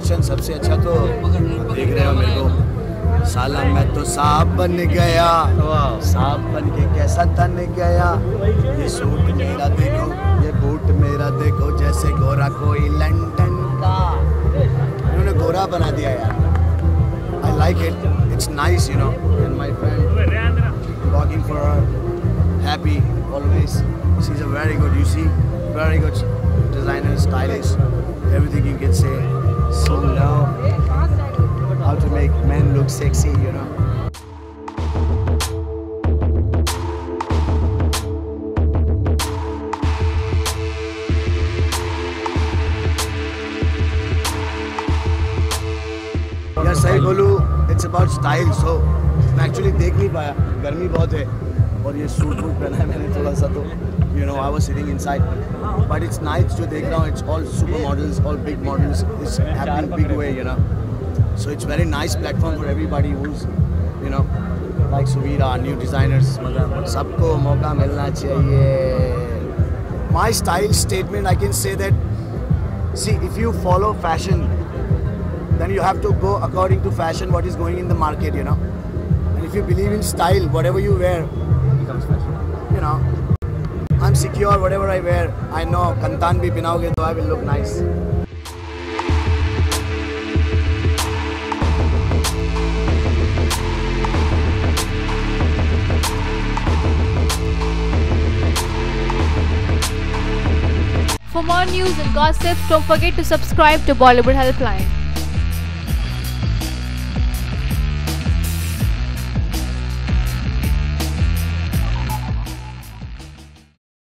Introduction सबसे अच्छा तो देख रहे हो मेरे को, साला मैं तो सांप बन गया, सांप बन के कैसा तन गया, ये सूट मेरा देखो, ये बूट मेरा देखो, जैसे गोरा कोई लंदन का, उन्होंने गोरा बना दिया यार। I like it, it's nice, you know, and my friend walking for her, happy always. She's a very good, you see, very good designer, stylist, everything you can say. So now, how to make men look sexy, you know. यार सही बोलूँ, it's about style, so मैं actually देख नहीं पाया, गर्मी बहुत है और ये सूट वूट पहना है मैंने थोड़ा सा, तो you know I was sitting inside, but it's nice जो देख रहा हूँ, it's all super models, all big models, it's happening big way, you know, so it's very nice platform for everybody who's, you know, like Suvira, new designers, मतलब सबको मौका मिलना चाहिए. My style statement, I can say that, see, if you follow fashion, then you have to go according to fashion, what is going in the market, you know. And if you believe in style, whatever you wear becomes fashion. You know, I'm secure, whatever I wear, I know, kantan bhi pinaoge to I will look nice. For more news and gossip, don't forget to subscribe to Bollywood Helpline.